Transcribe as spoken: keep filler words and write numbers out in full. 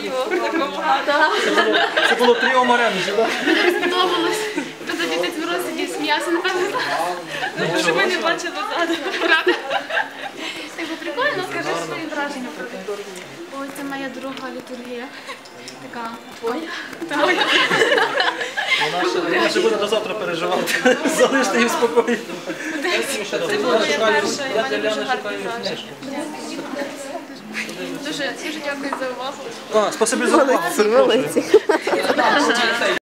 Це було тріо Маренича, так? Мені сподобалось. Коли дітей в розсаді сміявся, напевно, що ми не бачили ззаду. Правда? Так було прикольно, скажи свої враження про літургію. Ось це моя друга літургія. Така твоя. Вона ще буде до завтра переживати. Залиште її в спокої. Це була моя перша, і в мене дуже гарний враження. Дуже, дуже дякую за увагу. А, спасибі за увагу.